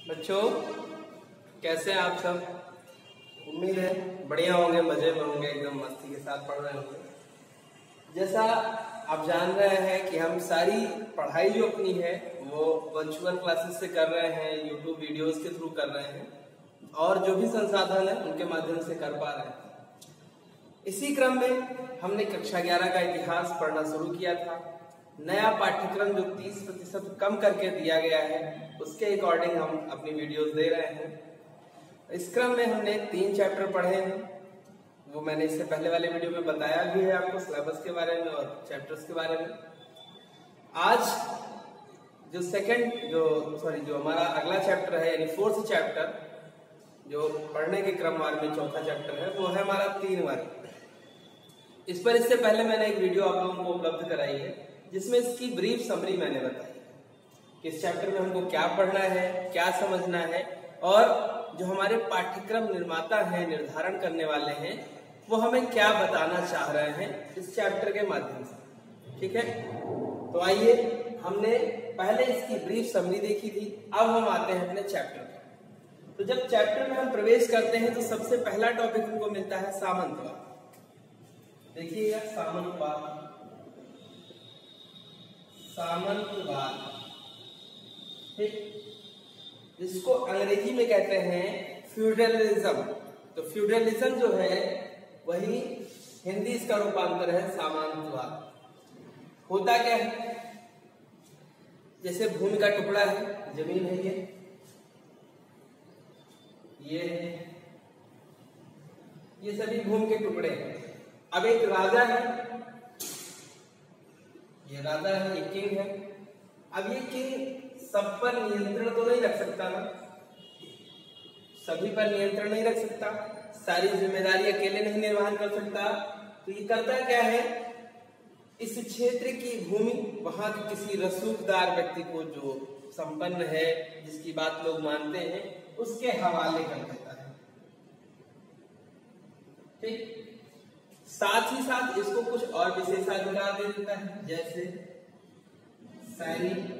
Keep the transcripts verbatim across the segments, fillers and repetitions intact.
बच्चों कैसे हैं आप सब? उम्मीद है बढ़िया होंगे, मजे में होंगे, एकदम मस्ती के साथ पढ़ रहे होंगे। जैसा आप जान रहे हैं कि हम सारी पढ़ाई जो अपनी है वो वर्चुअल क्लासेस से कर रहे हैं, यूट्यूब वीडियोस के थ्रू कर रहे हैं और जो भी संसाधन है उनके माध्यम से कर पा रहे हैं। इसी क्रम में हमने कक्षा ग्यारह का इतिहास पढ़ना शुरू किया था। नया पाठ्यक्रम जो तीस प्रतिशत कम करके दिया गया है उसके अकॉर्डिंग हम अपनी वीडियोस दे रहे हैं। इस क्रम में हमने तीन चैप्टर पढ़े हैं, वो मैंने इससे पहले वाले वीडियो में बताया भी है आपको, सिलेबस के बारे में और चैप्टर्स के बारे में। आज जो सेकंड जो सॉरी जो हमारा अगला चैप्टर है यानी फोर्थ चैप्टर जो पढ़ने के क्रमवार में चौथा चैप्टर है वो है हमारा तीन वर्ग। इस पर इससे पहले मैंने एक वीडियो आप लोगों को उपलब्ध कराई है जिसमें इसकी ब्रीफ समरी मैंने बताई कि इस चैप्टर में हमको क्या पढ़ना है, क्या समझना है और जो हमारे पाठ्यक्रम निर्माता हैं, निर्धारण करने वाले हैं, वो हमें क्या बताना चाह रहे हैं इस चैप्टर के माध्यम से। ठीक है, तो आइए, हमने पहले इसकी ब्रीफ समरी देखी थी, अब हम आते हैं अपने चैप्टर पर। तो जब चैप्टर में हम प्रवेश करते हैं तो सबसे पहला टॉपिक हमको मिलता है सामंतवाद। देखिएगा, सामंतवाद सामंतवाद ठीक, जिसको अंग्रेजी में कहते हैं फ्यूडलिज्म। तो फ्यूडलिज्म जो है वही हिंदी इसका रूपांतर है सामंतवाद। होता क्या है, जैसे भूमि का टुकड़ा है, जमीन है, ये ये है, ये सभी भूमि के टुकड़े हैं। अब एक राजा है, ये राजा है, ये किंग है। अब ये किंग सब पर नियंत्रण तो नहीं रख सकता ना, सभी पर नियंत्रण नहीं रख सकता, सारी जिम्मेदारी अकेले नहीं निर्वहन कर सकता। तो ये करता क्या है, इस क्षेत्र की भूमि वहां के किसी रसूखदार व्यक्ति को जो संपन्न है, जिसकी बात लोग मानते हैं, उसके हवाले कर देता है। ठीक, साथ ही साथ इसको कुछ और विशेषाधिकार दे देता है, जैसे सैनिक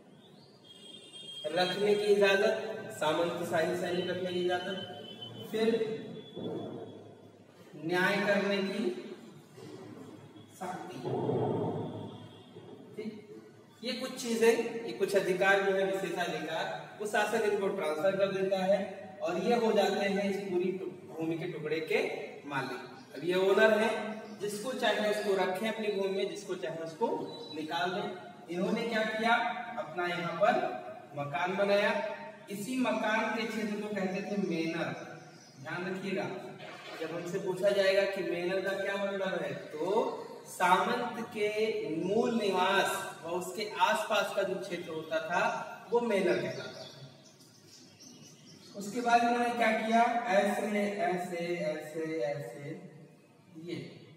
रखने की इजाजत, सामंतशाही सैनिक रखने की इजाजत, फिर न्याय करने की शक्ति। ठीक, ये कुछ चीजें, ये कुछ अधिकार जो है विशेषाधिकार, वो शासक इनको ट्रांसफर कर देता है और ये हो जाते हैं इस पूरी भूमि के टुकड़े के मालिक। अब ये ओनर है, जिसको चाहे उसको रखें अपनी भूमि में, जिसको चाहे उसको निकाल दें। इन्होंने क्या किया, अपना यहाँ पर मकान बनाया। इसी मकान के क्षेत्र को कहते थे मेनर। ध्यान रखिएगा, जब हमसे पूछा जाएगा कि मेनर का क्या मतलब है, तो सामंत के मूल निवास और उसके आसपास का जो क्षेत्र होता था वो मेनर कहलाता था। उसके बाद इन्होंने क्या किया, ऐसे ऐसे ऐसे ऐसे ये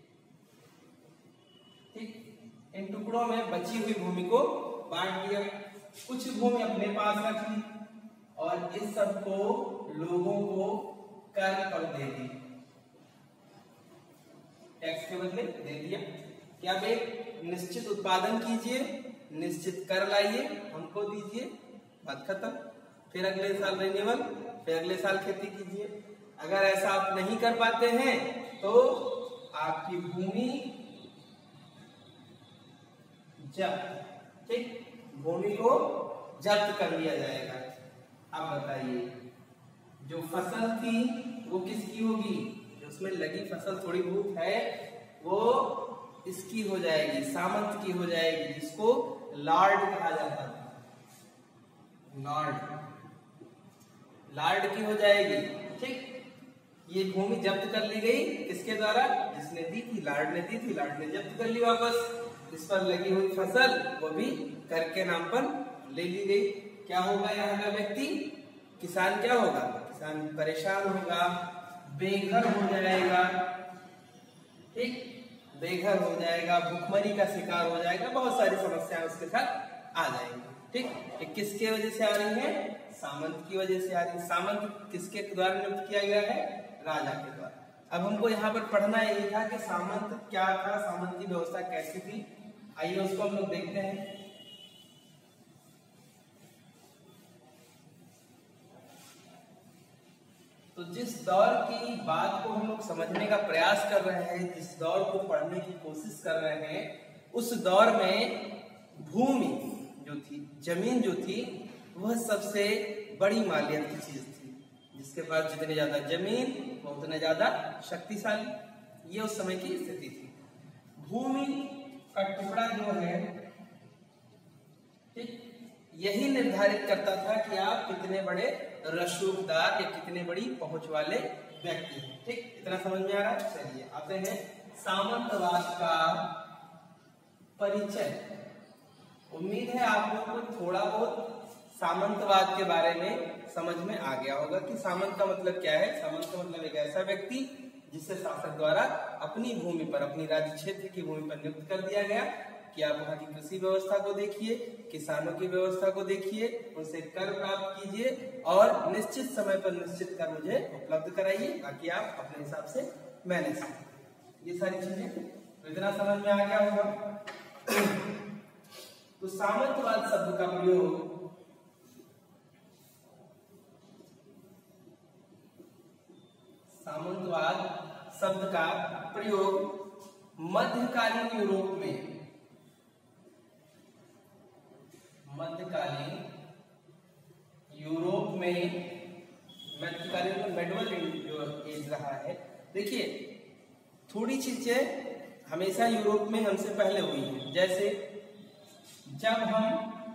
ठीक, इन टुकड़ों में बची हुई भूमि को बांट दिया। कुछ भूमि अपने पास रखी और इस सब को लोगों को कर पर दे दी, टैक्स के बदले दे दिया कि आप एक निश्चित उत्पादन कीजिए, निश्चित कर लाइए, हमको दीजिए, बात खत्म। फिर अगले साल रिन्यूअल, फिर अगले साल खेती कीजिए। अगर ऐसा आप नहीं कर पाते हैं तो आपकी भूमि जब्त, ठीक, भूमि को जब्त कर लिया जाएगा। अब बताइए, जो फसल थी वो किसकी होगी, जो उसमें लगी फसल थोड़ी बहुत है वो इसकी हो जाएगी, सामंत की हो जाएगी, जिसको लॉर्ड कहा जाता था। लॉर्ड लॉर्ड की हो जाएगी। ठीक, ये भूमि जब्त कर ली गई, किसके द्वारा, जिसने दी थी, लॉर्ड ने दी थी, लॉर्ड ने जब्त कर ली वापस। इस पर लगी हुई फसल वो भी कर के नाम पर ले ली गई। क्या होगा यहाँ का व्यक्ति, किसान क्या होगा, किसान परेशान होगा, बेघर हो जाएगा। ठीक, बेघर हो जाएगा, भूखमरी का शिकार हो जाएगा, बहुत सारी समस्याएं उसके साथ आ जाएंगी। ठीक, ये किसके वजह से आ रही है, सामंत की वजह से आ रही है। सामंत किसके द्वारा नियुक्त किया गया है, राजा के द्वारा। अब हमको यहाँ पर पढ़ना यही था कि सामंत क्या था, सामंत की व्यवस्था कैसी थी। आइए उसको हम लोग देखते हैं। तो जिस दौर की बात को हम लोग समझने का प्रयास कर रहे हैं, जिस दौर को पढ़ने की कोशिश कर रहे हैं, उस दौर में भूमि जो थी, जमीन जो थी, वह सबसे बड़ी मालियत की चीज थी। जिसके पास जितनी ज्यादा जमीन वो उतने ज्यादा शक्तिशाली। ये उस समय की स्थिति थी। भूमि का टुकड़ा जो है, ठीक, यही निर्धारित करता था कि आप कितने बड़े रसूखदार या कितने बड़ी पहुंच वाले व्यक्ति हैं। ठीक, इतना समझ में आ रहा है। चलिए आते हैं सामंतवाद का परिचय। उम्मीद है आप लोगों को थोड़ा बहुत सामंतवाद के बारे में समझ में आ गया होगा कि सामंत का मतलब क्या है। सामंत का मतलब एक ऐसा व्यक्ति जिसे शासक द्वारा अपनी भूमि पर, अपनी राज्य क्षेत्र की भूमि पर नियुक्त कर दिया गया कि आप वहां की कृषि व्यवस्था को देखिए, किसानों की व्यवस्था को देखिए, उनसे कर प्राप्त कीजिए और निश्चित समय पर निश्चित कर मुझे उपलब्ध कराइए ताकि आप अपने हिसाब से मैनेज करें। ये सारी चीजें तो इतना समझ में आ गया होगा। तो सामंतवाद शब्द का प्रयोग सामंतवाद शब्द का प्रयोग मध्यकालीन यूरोप में मध्यकालीन यूरोप में मध्यकालीन में मेडवल जो एज रहा है। देखिए, थोड़ी चीजें हमेशा यूरोप में हमसे पहले हुई हैं। जैसे जब हम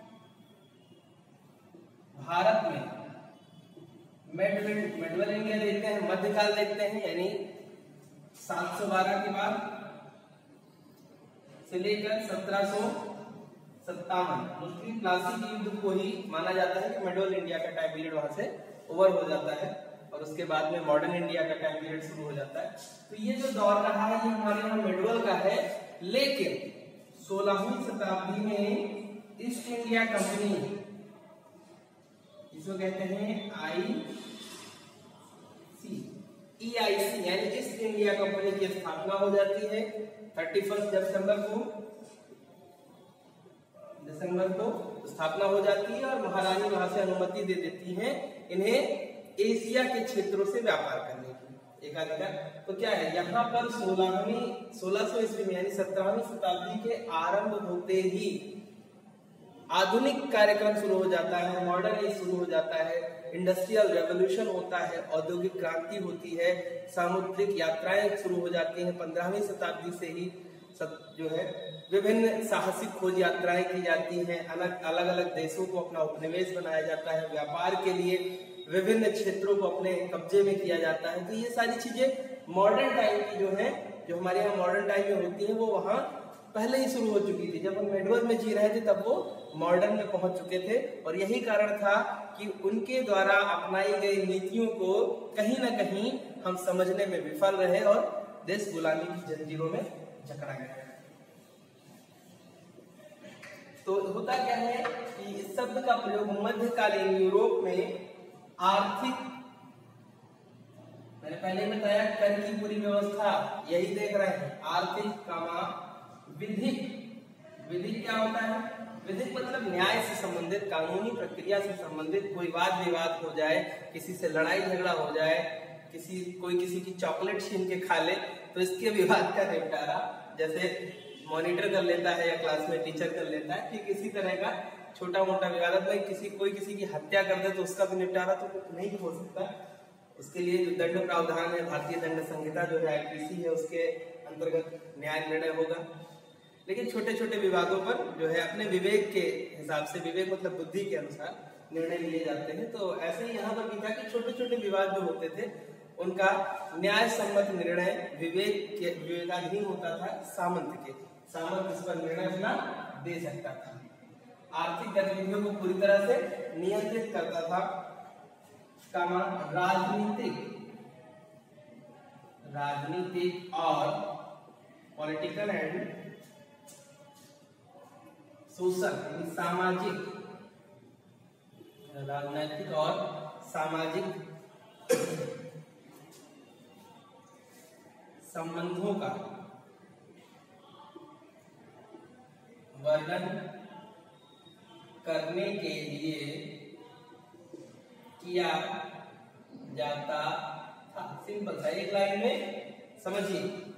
भारत में मेडवल मेडवल इंडिया देखते हैं, मध्यकाल देखते हैं, यानी सात सौ बारह के बाद से लेकर सत्रह सौ सत्तावन मुस्लिम प्लासी युद्ध को ही माना जाता है कि मेडवल इंडिया का टाइम पीरियड वहां से ओवर हो जाता है और उसके बाद में मॉडर्न इंडिया का टाइम पीरियड शुरू हो जाता है। तो ये जो दौर रहा है ये हमारे यहाँ मेडवल का है। लेकिन सोलहवीं शताब्दी में ईस्ट इंडिया कंपनी, इसको कहते हैं आई सी ई आई सी यानी ईस्ट इंडिया कंपनी की स्थापना हो जाती है थर्टी फर्स्ट दिसंबर को दिसंबर को स्थापना हो जाती है और महारानी वहां से अनुमति दे देती हैं इन्हें एशिया के क्षेत्रों से व्यापार करने की एकाधिकार। तो क्या है, यहाँ पर सोलहवीं सोलह सौ ईस्वी में यानी सत्रहवीं शताब्दी के आरंभ होते ही आधुनिक कार्यक्रम शुरू हो जाता है, मॉडर्न एज शुरू हो जाता है, इंडस्ट्रियल रेवोल्यूशन होता है, औद्योगिक क्रांति होती है, सामुद्रिक यात्राएं शुरू हो जाती हैं। पंद्रहवीं शताब्दी से ही सब जो है विभिन्न साहसिक खोज यात्राएं की जाती हैं, अलग अलग अलग देशों को अपना उपनिवेश बनाया जाता है, व्यापार के लिए विभिन्न क्षेत्रों को अपने कब्जे में किया जाता है। तो ये सारी चीजें मॉडर्न टाइम की जो है, जो हमारे यहाँ मॉडर्न टाइम में होती है, वो वहाँ पहले ही शुरू हो चुकी थी। जब हम मेडवल में जी रहे थे तब वो मॉडर्न में पहुंच चुके थे और यही कारण था कि उनके द्वारा अपनाई गई नीतियों को कहीं ना कहीं हम समझने में विफल रहे और देश गुलामी की जंजीरों में जकड़ा गया। तो होता क्या है कि इस शब्द का प्रयोग मध्यकालीन यूरोप में आर्थिक, मैंने पहले बताया कर की पूरी व्यवस्था यही देख रहे हैं, आर्थिक कामा विधिक। विधिक क्या होता है? विधिक मतलब न्याय से संबंधित, कानूनी प्रक्रिया से संबंधित। कोई वाद विवाद हो जाए, किसी से लड़ाई झगड़ा हो जाए, किसी कोई किसी की चॉकलेट छीन के खा ले, तो इसके विवाद का निपटारा जैसे मॉनिटर कर लेता है या क्लास में टीचर कर लेता है, ठीक इसी तरह का छोटा मोटा विवाद में किसी कोई किसी की हत्या कर दे तो उसका भी निपटारा तो नहीं हो सकता। उसके लिए जो दंड प्रावधान है, भारतीय दंड संहिता जो है, आईपीसी है, उसके अंतर्गत न्याय निर्णय होगा। लेकिन छोटे छोटे विवादों पर जो है अपने विवेक के हिसाब से, विवेक मतलब बुद्धि के अनुसार निर्णय लिए जाते हैं। तो ऐसे ही यहाँ पर भी था कि छोटे छोटे विवाद जो होते थे उनका न्याय सम्मत निर्णय विवेक के विवेकाधीन होता था सामंत के। सामंत इस पर निर्णय अपना दे सकता था, आर्थिक गतिविधियों को पूरी तरह से नियंत्रित करता था। कामा राजनीतिक राजनीतिक और पॉलिटिकल एंड सोशल, सामाजिक, राजनीतिक और सामाजिक संबंधों का वर्णन करने के लिए किया जाता था। सिंपल था, एक लाइन में समझिए।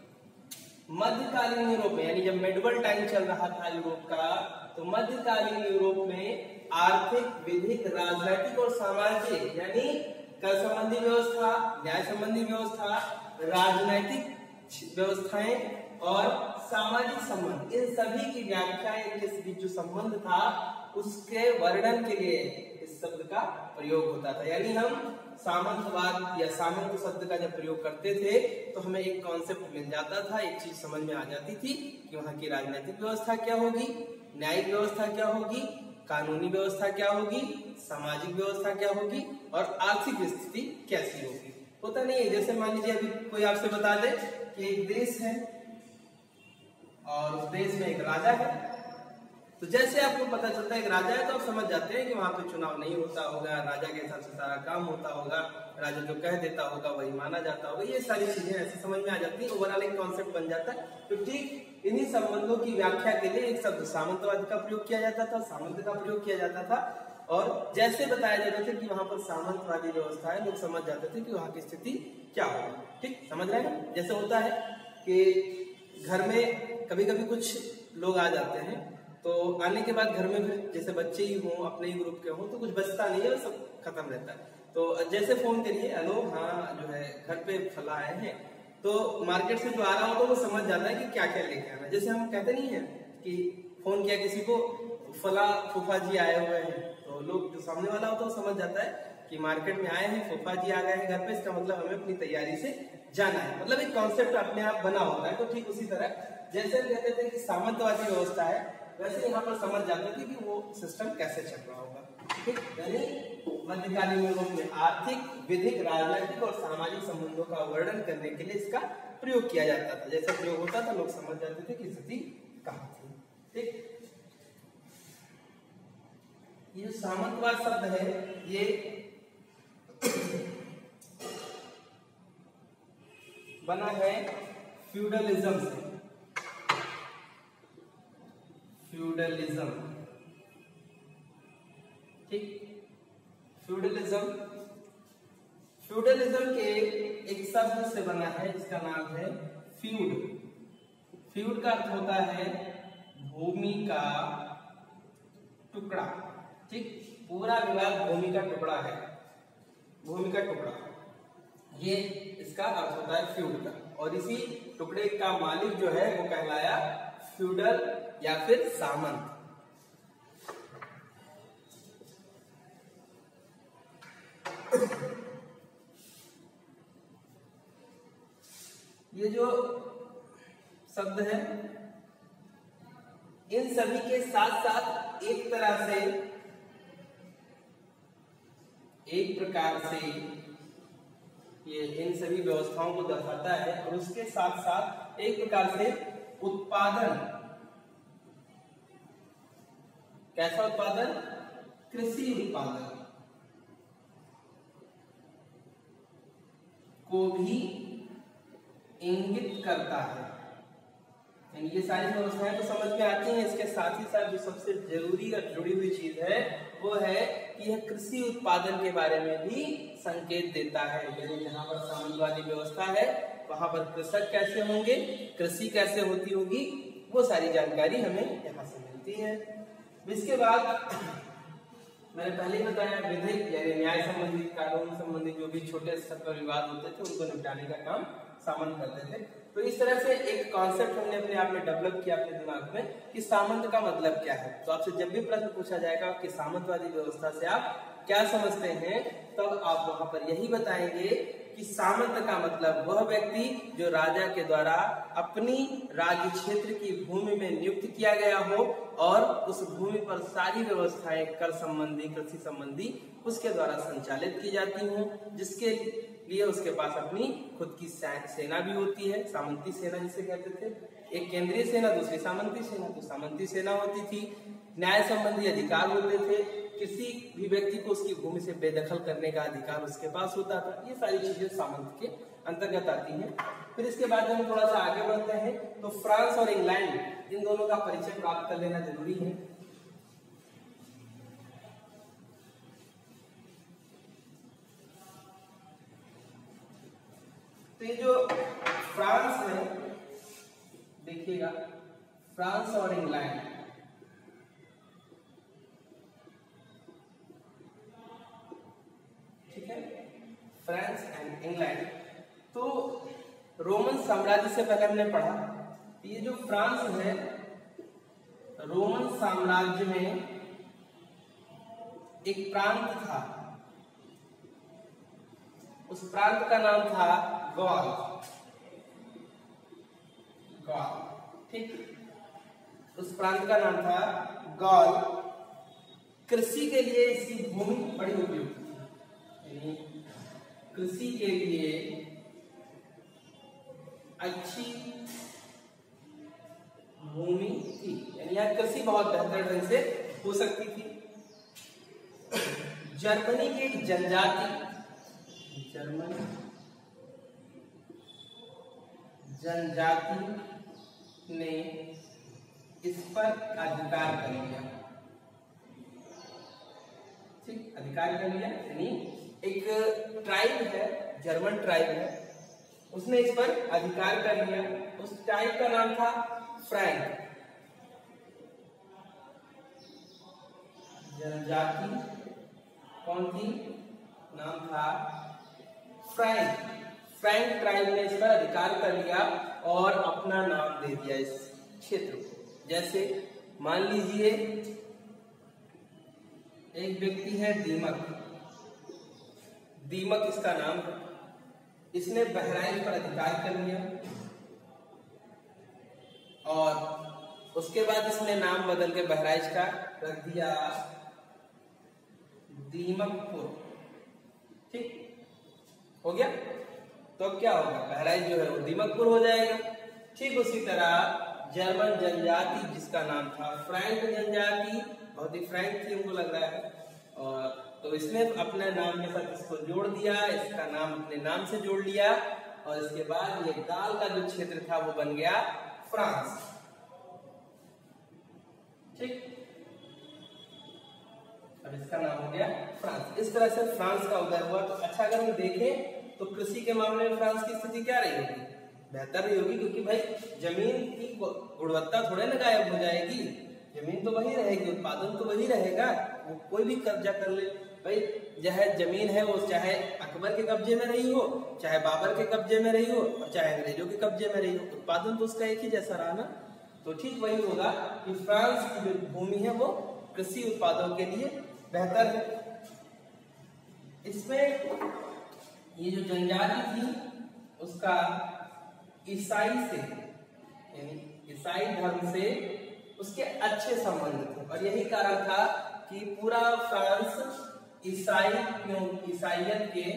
मध्यकालीन यूरोप में, यानी जब मेडिवल टाइम चल रहा था यूरोप का, तो मध्यकालीन यूरोप में आर्थिक, विधिक, राजनैतिक और सामाजिक, यानी कर संबंधी व्यवस्था, न्याय संबंधी व्यवस्था, राजनैतिक व्यवस्थाएं और सामाजिक संबंध, इन सभी की व्याख्या, इनके बीच जो संबंध था उसके वर्णन के लिए इस शब्द का प्रयोग होता था। यानी हम सामंतवाद या सामंत शब्द का जब प्रयोग करते थे तो हमें एक कॉन्सेप्ट मिल जाता था, एक चीज समझ में आ जाती थी कि वहां की राजनीतिक व्यवस्था क्या होगी, न्यायिक व्यवस्था क्या होगी, कानूनी व्यवस्था क्या होगी, सामाजिक व्यवस्था क्या होगी और आर्थिक स्थिति कैसी होगी। होता नहीं है, जैसे मान लीजिए अभी कोई आपसे बता दे कि एक देश है और उस देश में एक राजा है, तो जैसे आपको पता चलता है एक राजा है तो आप समझ जाते हैं कि वहां पे चुनाव नहीं होता होगा, राजा के हिसाब से सारा काम होता होगा, राजा जो कह देता होगा वही माना जाता होगा, ये सारी चीजें ऐसे समझ में आ जाती है, ओवरऑल एक कॉन्सेप्ट बन जाता है। तो ठीक इन्हीं संबंधों की व्याख्या के लिए एक शब्द सामंतवाद का प्रयोग किया जाता था, सामंत का प्रयोग किया जाता था, और जैसे बताया जाता था कि वहां पर सामंतवादी व्यवस्था है, लोग समझ जाते थे कि वहां की स्थिति क्या होगी। ठीक समझ रहे हैं? जैसे होता है कि घर में कभी कभी कुछ लोग आ जाते हैं, तो आने के बाद घर में फिर जैसे बच्चे ही हों, अपने ही ग्रुप के हों, तो कुछ बचता नहीं है, सब खत्म रहता है। तो जैसे फोन करिए, हेलो हाँ जो है घर पे फला आए हैं, तो मार्केट से जो आ रहा हो तो वो समझ जाता है कि क्या क्या लेके आना। जैसे हम कहते नहीं है कि फोन किया किसी को, फला फूफा जी आए हुए हैं, तो लोग जो सामने वाला होता है वो समझ जाता है कि मार्केट में आए हैं, फूफा जी आ गए हैं घर पे, इसका मतलब हमें अपनी तैयारी से जाना है, मतलब एक कॉन्सेप्ट अपने आप बना होता है। तो ठीक उसी तरह जैसे हम कहते थे कि सामंतवादी व्यवस्था है, वैसे यहाँ पर समझ जाते थे कि वो सिस्टम कैसे चल रहा होगा। ठीक, यानी मध्यकालीन यूरोप में आर्थिक, विधिक, राजनीतिक और सामाजिक संबंधों का वर्णन करने के लिए इसका प्रयोग किया जाता था। जैसे प्रयोग होता था लोग समझ जाते थे कि स्थिति कहाँ थी। ठीक, ये सामंतवाद शब्द है, ये बना है फ्यूडलिज्म से। फ्यूडलिज्म, ठीक, फ्यूडलिज्म फ्यूडलिज्म के एक शब्द से बना है जिसका नाम है फ्यूड। फ्यूड का अर्थ होता है भूमि का टुकड़ा। ठीक, पूरा विवाद भूमि का टुकड़ा है, भूमि का टुकड़ा, ये इसका अर्थ होता है फ्यूड का। और इसी टुकड़े का मालिक जो है वो कहलाया फ्यूडल या फिर सामंत। ये जो शब्द है, इन सभी के साथ साथ एक तरह से, एक प्रकार से ये इन सभी व्यवस्थाओं को दर्शाता है, और उसके साथ साथ एक प्रकार से उत्पादन, कैसा उत्पादन? कृषि उत्पादन को भी इंगित करता है। ये सारी व्यवस्थाएं तो समझ में आती हैं, इसके साथ ही साथ जो सबसे जरूरी और जुड़ी हुई चीज है वो है कि यह कृषि उत्पादन के बारे में भी संकेत देता है। यानी जहां पर सामंतवादी व्यवस्था है वहां पर कृषक कैसे होंगे, कृषि कैसे होती होगी, वो सारी जानकारी हमें यहाँ से मिलती है। इसके बाद मैंने पहले ही बताया, विधिक यानी न्याय संबंधी, कानून संबंधी जो भी छोटे स्तर पर विवाद होते थे उनको निपटाने का काम सामंत करते थे। तो इस तरह से एक कॉन्सेप्ट हमने अपने आप में डेवलप किया अपने दिमाग में कि सामंत का मतलब क्या है। तो आपसे जब भी प्रश्न पूछा जाएगा कि सामंतवादी व्यवस्था से आप क्या समझते हैं, तब तो आप वहां पर यही बताएंगे कि सामंत का मतलब वह व्यक्ति जो राजा के द्वारा अपनी राज्य क्षेत्र की भूमि में नियुक्त किया गया हो और उस भूमि पर सारी व्यवस्थाएं कर संबंधी, कृषि संबंधी उसके द्वारा संचालित की जाती हों, जिसके लिए उसके पास अपनी खुद की सेना भी होती है, सामंती सेना जिसे कहते थे। एक केंद्रीय सेना, दूसरी सामंती सेना। तो सामंती सेना होती थी, न्याय संबंधी अधिकार होते थे, किसी भी व्यक्ति को उसकी भूमि से बेदखल करने का अधिकार उसके पास होता था। ये सारी चीजें सामंत के अंतर्गत आती हैं। फिर इसके बाद हम थोड़ा सा आगे बढ़ते हैं तो फ्रांस और इंग्लैंड, इन दोनों का परिचय प्राप्त कर लेना जरूरी है। तो ये जो फ्रांस है, देखिएगा, फ्रांस और इंग्लैंड, ठीक है, फ्रांस एंड इंग्लैंड। तो रोमन साम्राज्य से पहले हमने पढ़ा, ये जो फ्रांस है, रोमन साम्राज्य में एक प्रांत था, उस प्रांत का नाम था गॉल, गॉल, ठीक, उस प्रांत का नाम था गॉल। कृषि के लिए इसकी भूमि बड़ी उपयुक्त थी, यानी कृषि के लिए अच्छी भूमि थी, यानी यहाँ कृषि बहुत बेहतर ढंग से हो सकती थी। जर्मनी की एक जनजाति, जर्मनी जनजाति ने इस पर अधिकार कर लिया, ठीक, अधिकार कर लिया, यानी एक ट्राइब है, जर्मन ट्राइब है, उसने इस पर अधिकार कर लिया। उस ट्राइब का नाम था फ्रैंक, जनजाति कौन थी, नाम था फ्रैंक। फ्रैंक ट्राइब ने इस पर अधिकार कर लिया और अपना नाम दे दिया इस क्षेत्र को। जैसे मान लीजिए एक व्यक्ति है दीमक, दीमक इसका नाम है, इसने बहराइच पर अधिकार कर लिया और उसके बाद इसने नाम बदल के बहराइच का रख दिया दीमकपुर, ठीक हो गया। तो अब क्या होगा, बहराइच जो है वो दीमकपुर हो जाएगा। ठीक उसी तरह जर्मन जनजाति जिसका नाम था फ्रैंक जनजाति, बहुत ही फ्रैंक थी हमको लग रहा है, और तो इसने अपने नाम के साथ इसको जोड़ दिया, इसका नाम अपने नाम से जोड़ लिया और इसके बाद ये गाल का जो क्षेत्र था वो बन गया फ्रांस, ठीक, अब इसका नाम हो गया फ्रांस। इस तरह से फ्रांस का उदय हुआ। तो अच्छा अगर हम देखें तो कृषि के मामले में फ्रांस की स्थिति क्या रही होगी, बेहतर रही होगी, क्योंकि भाई जमीन की गुणवत्ता थोड़े ना गायब हो जाएगी, जमीन तो वही रहेगी, उत्पादन तो वही रहेगा, वो कोई भी कब्जा कर ले। भाई चाहे जमीन है वो चाहे अकबर के कब्जे में रही हो, चाहे बाबर के कब्जे में रही हो और चाहे अंग्रेजों के कब्जे में रही हो, उत्पादन तो उसका एक ही जैसा रहा ना। तो ठीक वही होगा कि फ्रांस की जो भूमि है वो कृषि उत्पादों के लिए बेहतर है। इसमें ये जो जनजाति थी उसका ईसाई से, यानी ईसाई धर्म से उसके अच्छे संबंध थे और यही कारण था कि पूरा फ्रांस ईसाई क्यों ईसाइयत के,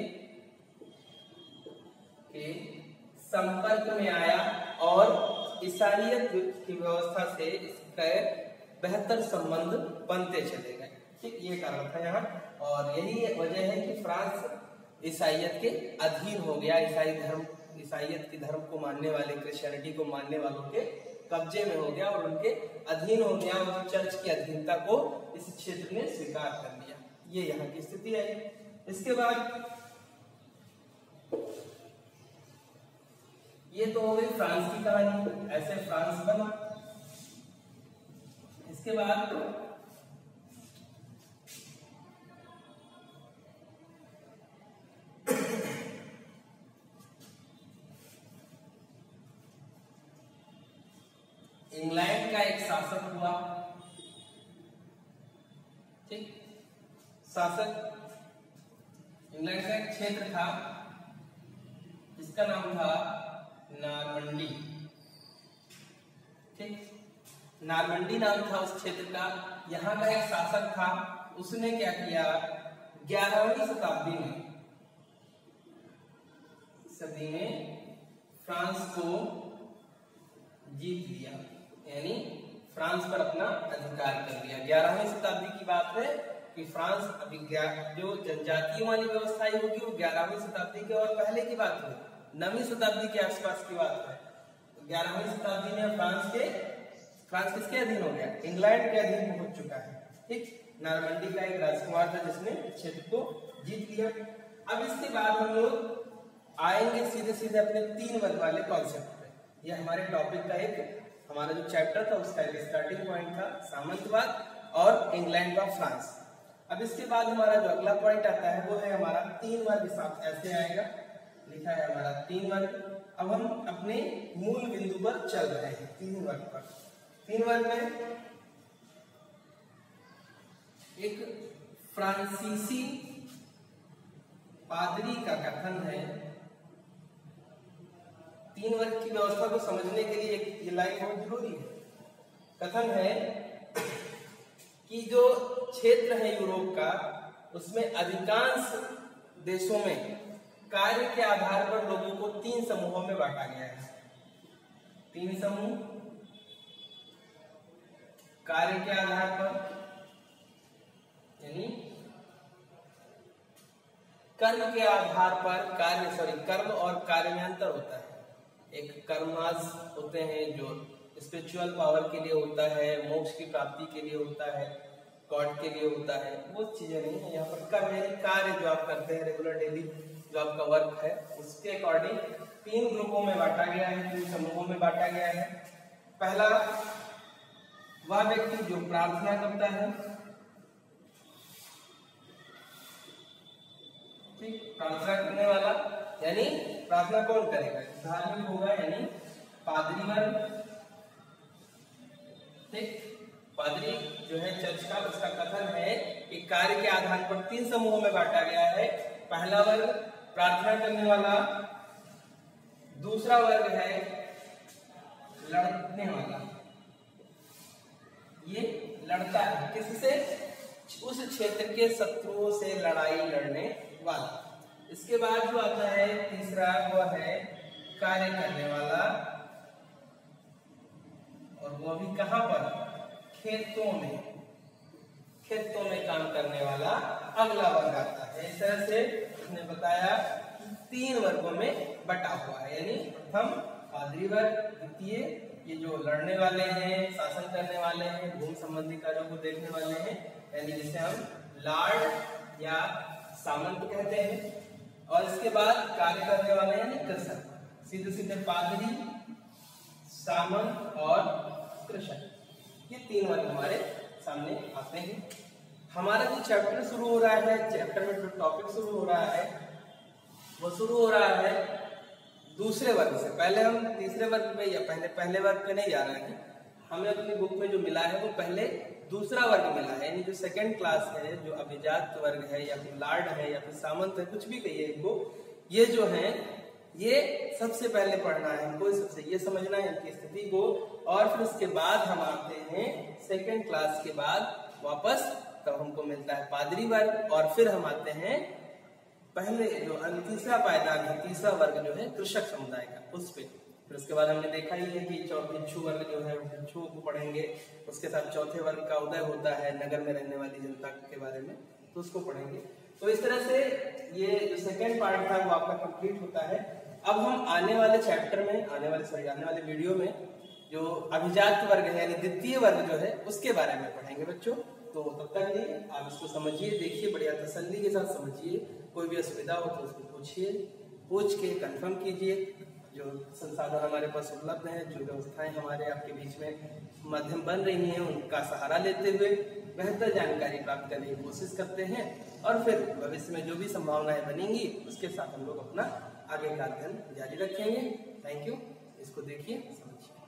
के संपर्क में आया और ईसाइयत की व्यवस्था से इसके बेहतर संबंध बनते चले गए। ठीक, ये कारण था यहाँ, और यही वजह है कि फ्रांस ईसाइयत के अधीन हो गया, ईसाई धर्म ईसाइयत के धर्म को मानने वाले, क्रिश्चियनिटी को मानने वालों के कब्जे में हो गया और उनके अधीन हो गया, और चर्च की अधीनता को इस क्षेत्र ने स्वीकार कर लिया। ये यहाँ की स्थिति है। इसके बाद ये तो हो गई फ्रांस की कहानी, ऐसे फ्रांस बना। इसके बाद इंग्लैंड का एक शासक हुआ, ठीक, शासक इंग्लैंड का एक क्षेत्र था जिसका नाम था नॉर्मंडी, ठीक, नॉर्मंडी नाम था उस क्षेत्र का। यहाँ का एक शासक था, उसने क्या किया, ग्यारहवीं शताब्दी में सदी में फ्रांस को जीत लिया, यानी फ्रांस पर अपना अधिकार कर लिया। ग्यारहवीं शताब्दी की बात है कि फ्रांस अभी जो जनजातियों वाली व्यवस्था होगी वो ग्यारहवीं शताब्दी के और पहले की बात है, नवीं शताब्दी के आसपास की बात है। तो ग्यारहवीं शताब्दी में फ्रांस के फ्रांस किसके अधीन हो गया, इंग्लैंड के अधीन पहुंच चुका है। ठीक, नॉर्मंडी का एक राजकुमार था जिसने क्षेत्र को जीत लिया। अब इसके बाद हम लोग आएंगे सीधे सीधे अपने तीन वर्ग वाले कॉन्सेप्ट पे। ये हमारे टॉपिक का एक, हमारा जो चैप्टर था उसका एक स्टार्टिंग पॉइंट था, सामंतवाद और इंग्लैंड व फ्रांस। अब इसके बाद हमारा जो अगला पॉइंट आता है वो है हमारा तीन वर्ग हिसाब, ऐसे आएगा, लिखा है हमारा तीन वर्ग। अब हम अपने मूल बिंदु पर चल रहे हैं, तीन वर्ग पर। तीन वर्ग में एक फ्रांसीसी पादरी का कथन है। तीन वर्ग की व्यवस्था को समझने के लिए एक ये लाइन बहुत जरूरी है। कथन है कि जो क्षेत्र है यूरोप का, उसमें अधिकांश देशों में कार्य के आधार पर लोगों को तीन समूहों में बांटा गया है। तीन समूह कार्य के आधार पर, यानी कर्म के आधार पर कार्य, सॉरी कर्म और कार्य में अंतर होता है। एक कर्मास होते हैं जो स्पिरिचुअल पावर के लिए होता है, मोक्ष की प्राप्ति के लिए होता है, गॉड के लिए होता है, वो चीजें नहीं है। यहाँ पर कर्म यानी कार्य जो आप करते हैं रेगुलर डेली जो आपका वर्क है, उसके अकॉर्डिंग तीन ग्रुपों में बांटा गया है, तीन समूहों में बांटा गया है। पहला वह व्यक्ति जो प्रार्थना करता है, ठीक, प्रार्थना करने वाला, यानी प्रार्थना कौन करेगा, धार्मिक होगा, यानी पादरी वर्ग, ठीक। पादरी जो है चर्च का, उसका कथन है कि कार्य के आधार पर तीन समूहों में बांटा गया है। पहला वर्ग प्रार्थना करने वाला, दूसरा वर्ग है लड़ने वाला, ये लड़ता है किससे, उस क्षेत्र के शत्रुओं से लड़ाई लड़ने वाला। इसके बाद जो आता है तीसरा, वह है कार्य करने वाला, और वो भी कहां पर, खेतों में, खेतों में काम करने वाला अगला वर्ग आता है। इस तरह से उसने बताया कि तीन वर्गों में बटा हुआ है, यानी प्रथम पादरी वर्ग, द्वितीय ये जो लड़ने वाले हैं, शासन करने वाले हैं, भूमि संबंधी कार्यों को देखने वाले हैं, यानी जिसे हम लॉर्ड या सामंत कहते हैं, और इसके बाद कार्य करने वाले यानी कृषक। सीधे सीधे पादरी, सामंत और कृषक, ये तीन वर्ग हमारे सामने आते हैं। हमारा जो चैप्टर शुरू हो रहा है, चैप्टर में जो टॉपिक शुरू हो रहा है वो शुरू हो रहा है दूसरे वर्ग से। पहले हम तीसरे वर्ग में या पहले पहले वर्ग पे नहीं जा रहे हैं, हमें अपनी बुक में जो मिला है वो पहले दूसरा वर्ग मिला है, यानी जो सेकंड क्लास है, जो अभिजात वर्ग है या फिर लॉर्ड है या फिर सामंत है, कुछ भी कहिए इनको, ये जो है ये सबसे पहले पढ़ना है हमको, सबसे ये समझना है इनकी स्थिति को, और फिर उसके बाद हम आते हैं सेकंड क्लास के बाद वापस, तब हमको मिलता है पादरी वर्ग, और फिर हम आते हैं पहले जो तीसरा पायदान है, तीसरा वर्ग जो है कृषक समुदाय का, उस पे। फिर उसके बाद हमने देखा ही है कि भिक्षु वर्ग जो है भिक्षुओं को पढ़ेंगे, उसके साथ चौथे वर्ग का उदय होता है नगर में रहने वाली जनता के बारे में, तो उसको पढ़ेंगे। तो इस तरह से ये जो सेकेंड पार्ट था वो आपका कंप्लीट होता है। अब हम आने वाले चैप्टर में, आने वाले सॉरी आने वाले वीडियो में जो अभिजात वर्ग है यानी द्वितीय वर्ग जो है उसके बारे में पढ़ेंगे बच्चों। तो तब तक लिए आप इसको समझिए, देखिए, बढ़िया तसल्ली के साथ समझिए, कोई भी असुविधा हो तो उसको पूछिए, पूछ के कंफर्म कीजिए। जो संसाधन हमारे पास उपलब्ध हैं, जो व्यवस्थाएं हमारे आपके बीच में माध्यम बन रही हैं, उनका सहारा लेते हुए बेहतर जानकारी प्राप्त करने की कोशिश करते हैं, और फिर भविष्य में जो भी संभावनाएं बनेंगी उसके साथ हम लोग अपना आगे का अध्ययन जारी रखेंगे। Thank you. इसको देखिए, समझिए।